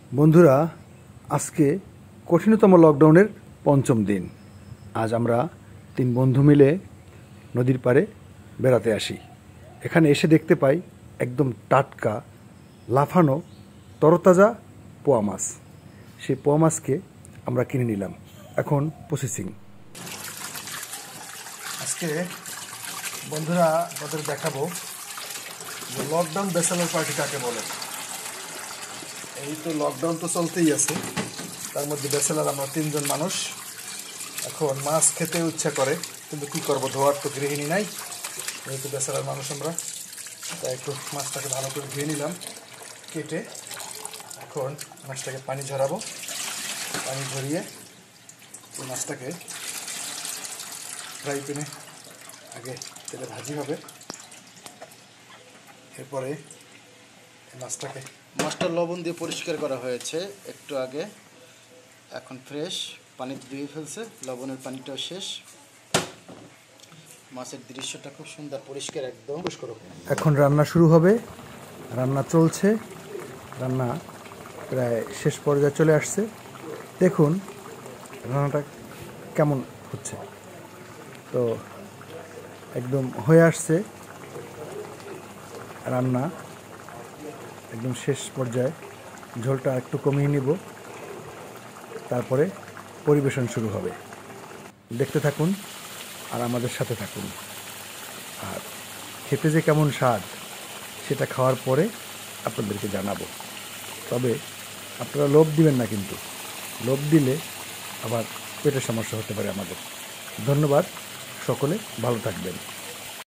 বন্ধুরা, আজকে কঠিনতম লকডাউনের পঞ্চম দিন। আজ আমরা 3 বন্ধু মিলে নদীর পাড়ে বেড়াতে আসি। এখানে এসে দেখতে পাই একদম টাটকা লাফানো তরতাজা পোয়া মাছ। সেই পোয়া মাছকে আমরা কিনে নিলাম। এখন প্রসেসিং। আজকে বন্ধুরা আপনাদের দেখাবো যে লকডাউন ব্যাচেলর পার্টি কাকে বলে। এই তো লকডাউন তো চলতেই আছে, তার মধ্যে ব্যাচেলার আমরা 3 জন মানুষ। এখন মাছ খেতে ইচ্ছা করে, কিন্তু কী করবো, ধোয়ার তো গৃহিণী নাই, যেহেতু ব্যাচেলার মানুষ আমরা। তাই একটু মাছটাকে ভালো করে ধুয়ে নিলাম কেটে। এখন মাছটাকে পানি ঝরাবো। পানি ঝরিয়ে এই মাছটাকে ফ্রাই প্যানে আগে তেলে ভাজি হবে, এরপরে মাছটা লবণ দিয়ে পরিষ্কার করা হয়েছে একটু আগে, এখন ফ্রেশ পানি ধুয়ে ফেলছে, লবণের পানিটাও শেষ। মাছের দৃশ্যটা খুব সুন্দর, পরিষ্কার একদম। এখন রান্না শুরু হবে, রান্না চলছে, রান্না প্রায় শেষ পর্যায়ে চলে আসছে। দেখুন রান্নাটা কেমন হচ্ছে। তো একদম হয়ে আসছে রান্না, একদম শেষ পর্যায়ে। ঝোলটা একটু কমিয়ে নিব, তারপরে পরিবেশন শুরু হবে। দেখতে থাকুন আর আমাদের সাথে থাকুন। আর খেতে যে কেমন স্বাদ সেটা খাওয়ার পরে আপনাদেরকে জানাবো। তবে আপনারা লোভ দিবেন না, কিন্তু লোভ দিলে আবার পেটের সমস্যা হতে পারে আমাদের। ধন্যবাদ, সকলে ভালো থাকবেন।